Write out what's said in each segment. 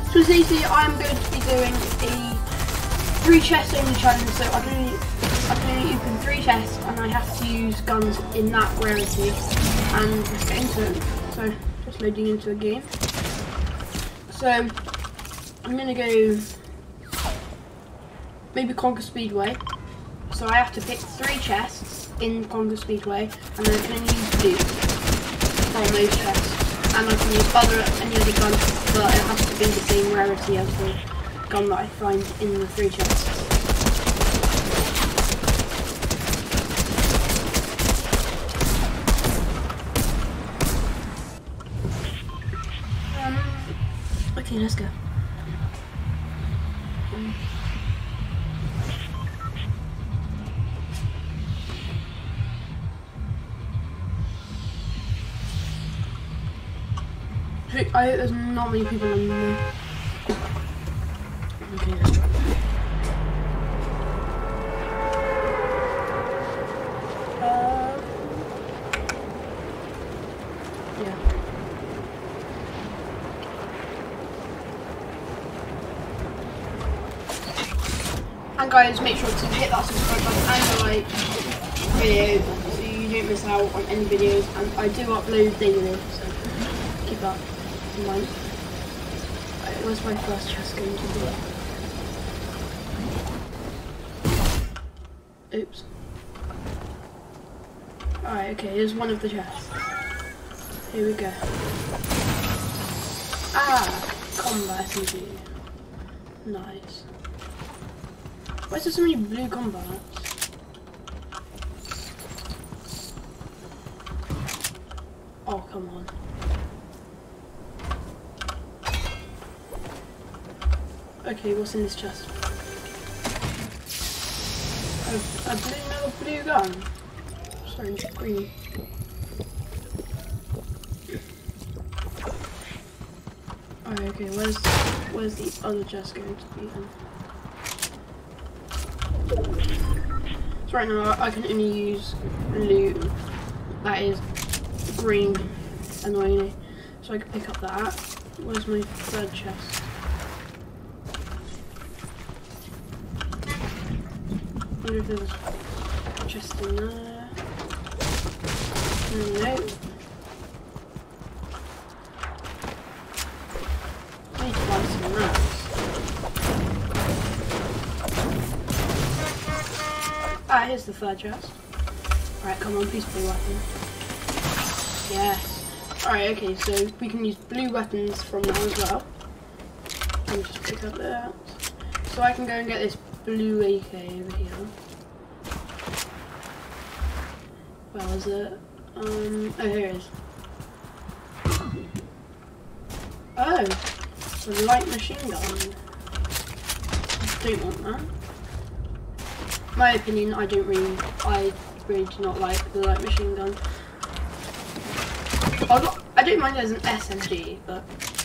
So basically, I'm going to be doing a 3 chest only challenge. So I can only open 3 chests, and I have to use guns in that rarity. And let's get into it. So just loading into a game. So I'm gonna go maybe Conquer Speedway. So I have to pick 3 chests in Conquer Speedway, and then I can only use blue from those chests. And I can use any other gun, but it has to be the same rarity as the gun that I find in the 3 chests. Okay, let's go. I hope there's not many people in there. Okay, let's try. Yeah. And guys, make sure to hit that subscribe button and the like video so you don't miss out on any videos. And I do upload daily, so keep that in mind. Right, where's my first chest going to be? Oops. Alright, okay, here's one of the chests. Here we go. Combat SMG. Nice. Why is there so many blue combats? Oh, come on. Okay, what's in this chest? Another blue gun? Sorry, green. Alright, okay, where's the other chest going to be then? So right now I can only use loot that is green, annoyingly. So I can pick up that. Where's my 3rd chest? I wonder if there's a chest in there. No. I need to buy some maps. Here's the 3rd chest. Alright, come on, please blue weapon. Yes. Alright, okay, so we can use blue weapons from now as well. Let me just pick up that. So I can go and get this blue AK over here. Where is it? Oh, here it is. Oh, a light machine gun. Don't want that. My opinion, I really do not like the light machine gun. I don't mind it as an SMG, but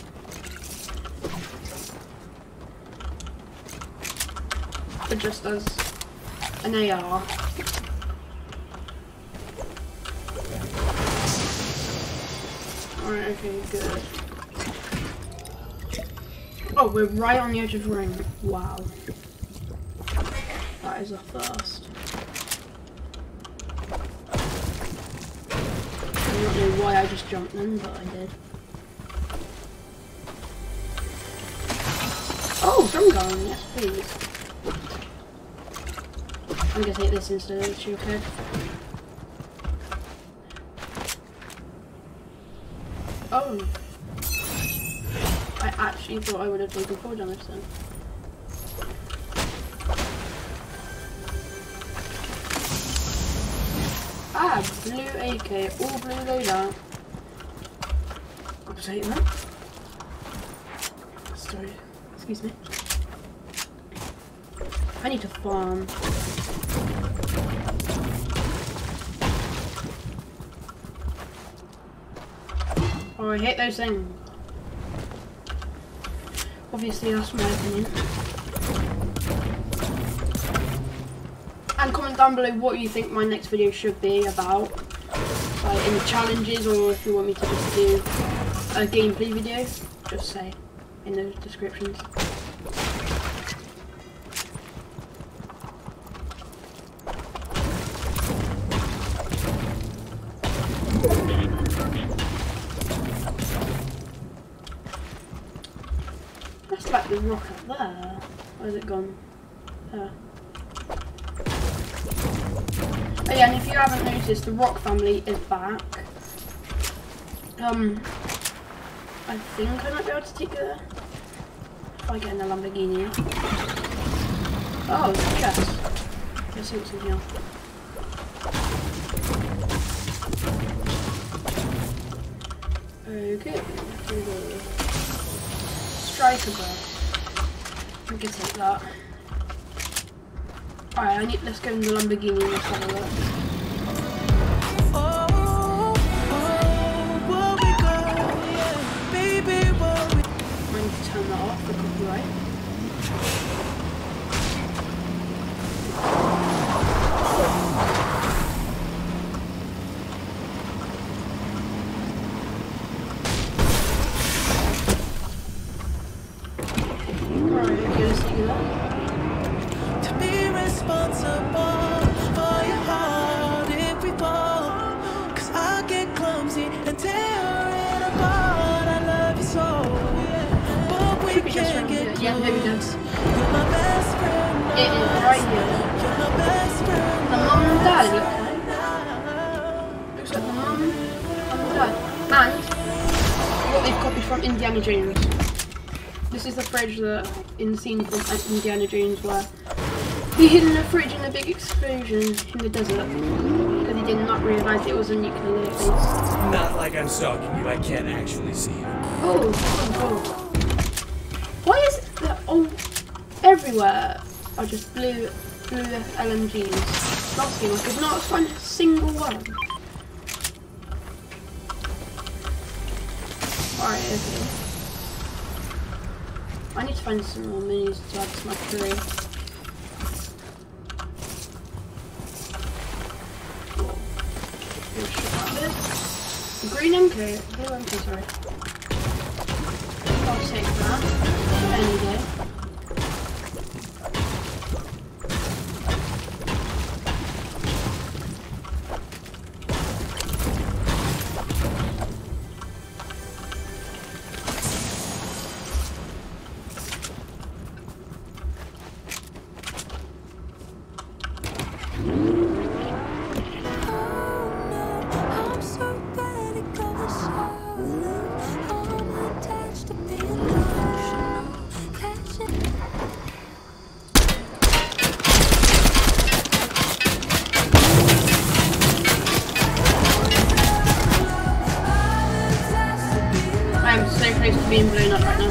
just as an AR. Alright, okay, good. Oh, we're right on the edge of the ring. Wow. That is a first. I don't know why I just jumped in, but I did. Oh, drum gun, yes please. I'm gonna take this instead of the shield head. Oh. I actually thought I would have taken 4 damage then. Blue AK, all blue loadout. I'll take that. Sorry, excuse me. I need to farm. Oh, I hate those things. Obviously, that's my opinion. And comment down below what you think my next video should be about. Like any challenges, or if you want me to just do a gameplay video, just say. in the descriptions. That's like the rock up there. Where's it gone? There. Oh yeah, and if you haven't noticed, the rock family is back. I think I might be able to take it there. If I get in the Lamborghini. Oh, it's a chest. Let's see what's in here. Okay, striker bird. We can take that. Alright, let's go in the Lamborghini and let's have a look. Turn that off for copyright. Alright, okay, let's do that. To be responsible for your heart if we fall, 'cause I get clumsy and tear it apart. I love you so. Can't get close. Yeah, there we go. You're my best friend. It is right here. You're my best friend. The mum and dad look like. Looks like the mum and the dad. And what they've copied from Indiana Jones. This is the fridge that in the scene from Indiana Jones where he hid in the fridge in a big explosion in the desert because he did not realise it was a nuclear base. Not like I'm stalking you, I can't actually see you. Oh. Why is it that everywhere are just blue LMGs? Last game I could not find a single one. Alright, okay. I need to find some more minis to add to my crew. Green MK, blue MK, sorry. I'll take that any day. I'm so close to being blown up right now.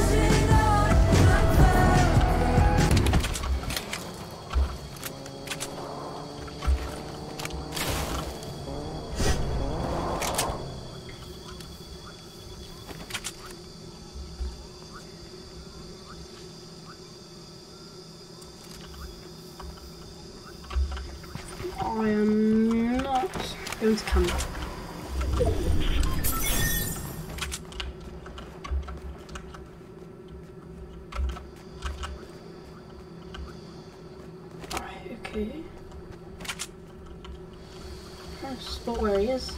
I am not going to come. Okay. Trying to spot where he is.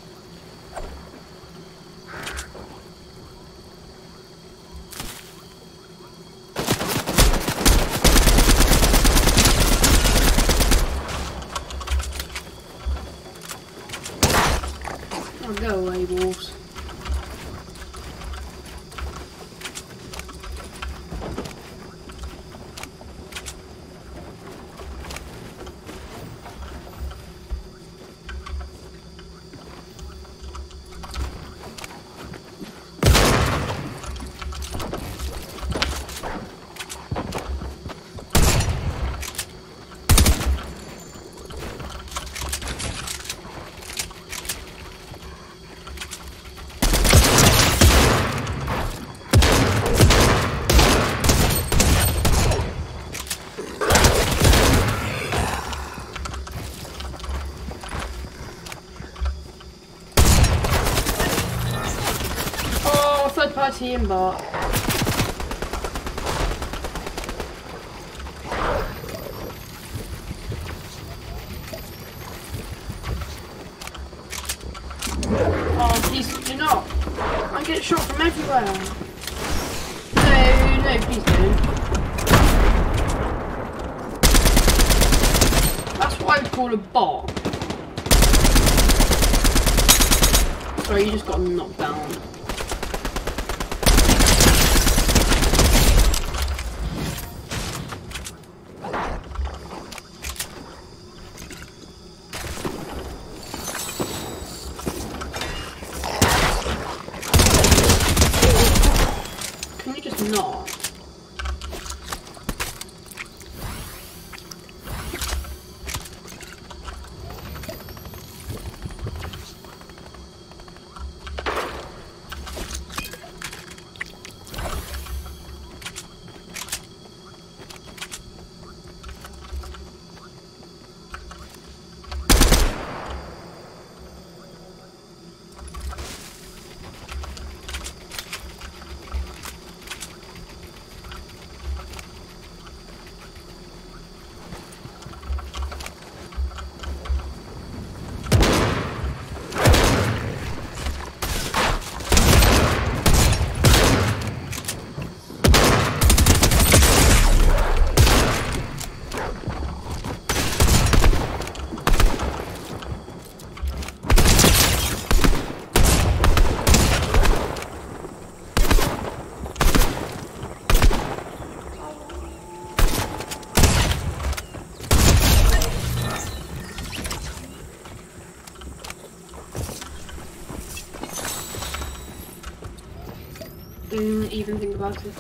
Oh, go away, wolves. Third party inbot. get shot from everywhere. No, no, please don't. That's what I would call a bot. Sorry, you just got knocked down. Can you just not? Don't even think about it.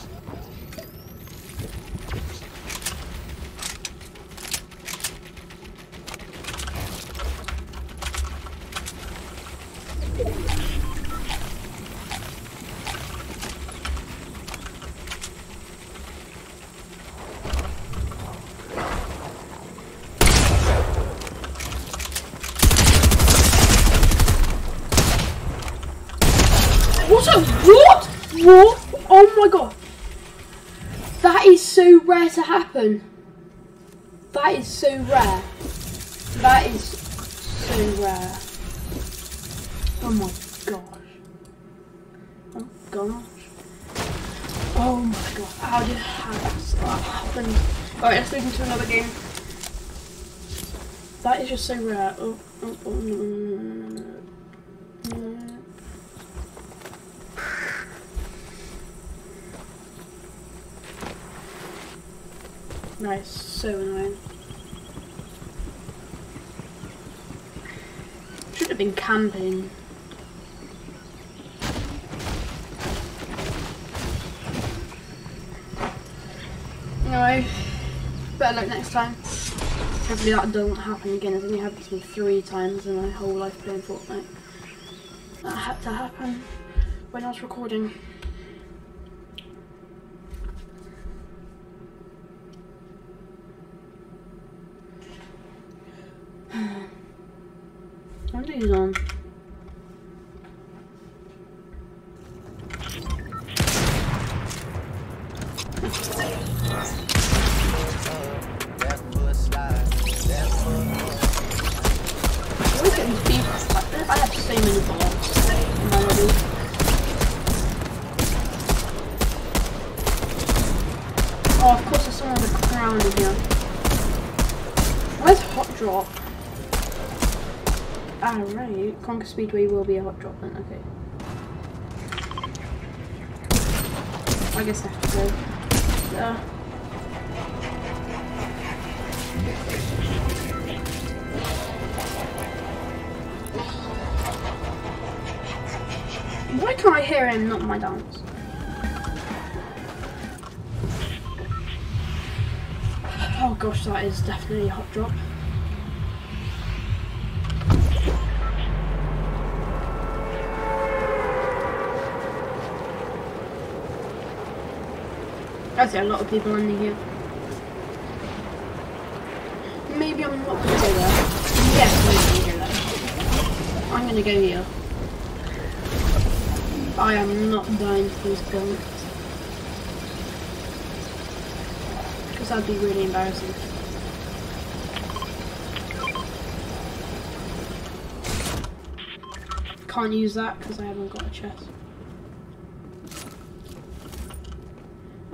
What's up? What? What? Oh my god. That is so rare to happen. That is so rare. That is so rare. Oh my gosh. Oh gosh. Oh my god. How did that happen? Alright, let's move into another game. That is just so rare. Oh, no. Nice, so annoying. Should have been camping. Anyway, better luck next time. Hopefully that doesn't happen again. It's only happened to me 3 times in my whole life playing Fortnite. That had to happen when I was recording. What are these on? Look at these people. I have so many bullets in my lobby. Oh, of course there's someone with a crown in here. Where's Hot Drop? Ah, right. Conquer Speedway will be a hot drop then, okay. I guess I have to go there. Why can't I hear him, not my dance? Oh gosh, that is definitely a hot drop. I see a lot of people in here. Maybe I'm not gonna go there. Yes, I'm gonna go there. I'm gonna go here. I am not dying for these guns. Because that'd be really embarrassing. Can't use that because I haven't got a chest.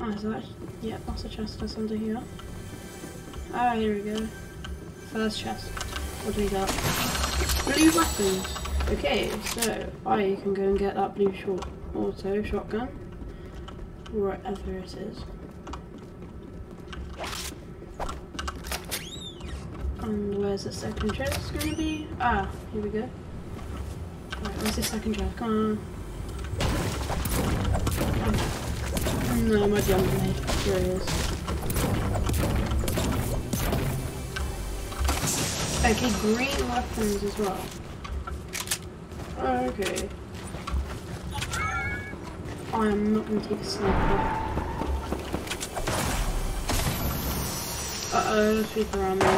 Oh, is that? Yeah, that's a chest that's under here. Ah, here we go. First chest. What do we got? Blue weapons. Okay, so I can go and get that blue short auto shotgun. Wherever it is. And where's the second chest gonna be? Ah, here we go. Right, where's the second chest? Come on. No, my jump made. Here it is. Okay, green weapons as well. Okay. I am not going to take a sniper. Uh-oh, there's people around me.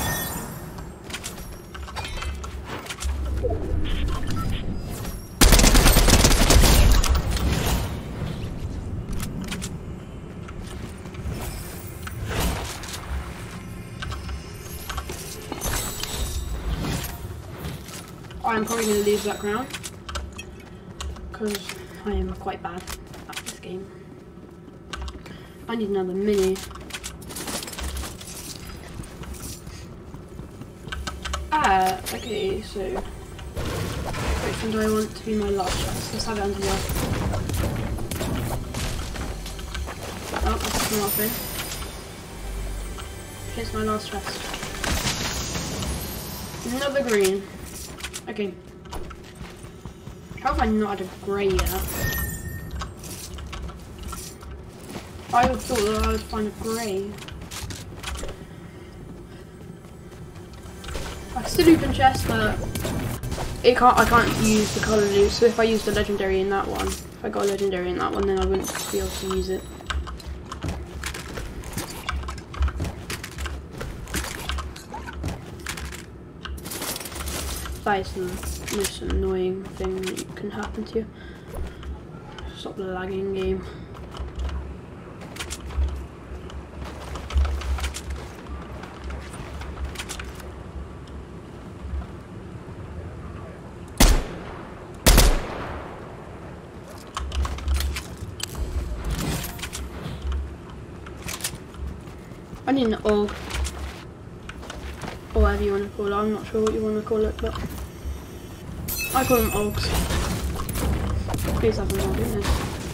I'm probably going to lose that round because I am quite bad at this game. I need another mini. Ah, okay, so which one do I want to be my last chest? Let's have it under here. Oh, that's not open. Here's my last chest. Another green. Okay. How have I not had a grey yet? I would thought that I would find a grey. I can still open chests, but I can't use the colour loot. So if I use the legendary in that one, if I got a legendary in that one, then I wouldn't be able to use it. That is the most annoying thing that can happen to you. Stop the lagging game. I need an AUG. Or whatever you want to call it. I'm not sure what you want to call it, but I call them AUGs. Please have them all, goodness.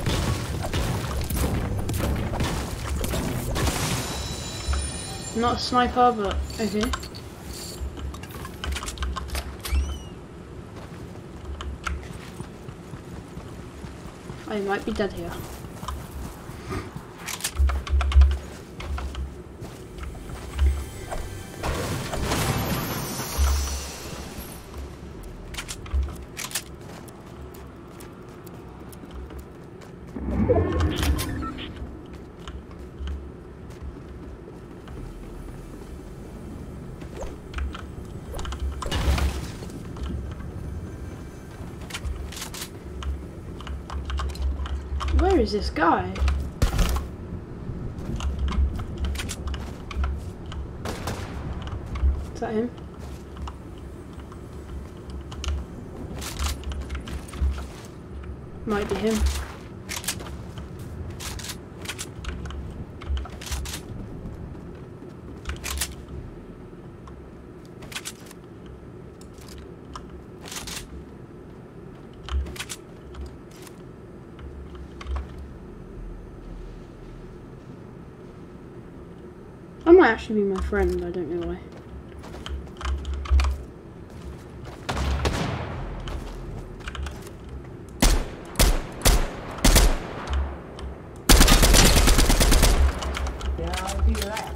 Not a sniper, but okay. I might be dead here. Where is this guy? Is that him? Might be him. I might actually be my friend, I don't know why. Yeah, I'll do that.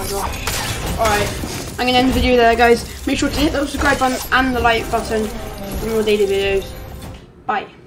my gosh. Alright, I'm going to end the video there, guys. Make sure to hit the subscribe button and the like button for more daily videos. Bye.